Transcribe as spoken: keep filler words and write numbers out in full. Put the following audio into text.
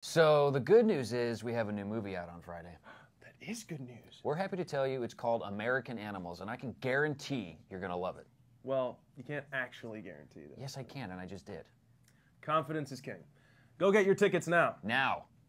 So the good news is we have a new movie out on Friday. That is good news. We're happy to tell you it's called American Animals, and I can guarantee you're going to love it. Well, you can't actually guarantee that. Yes, I can, and I just did. Confidence is king. Go get your tickets now. Now.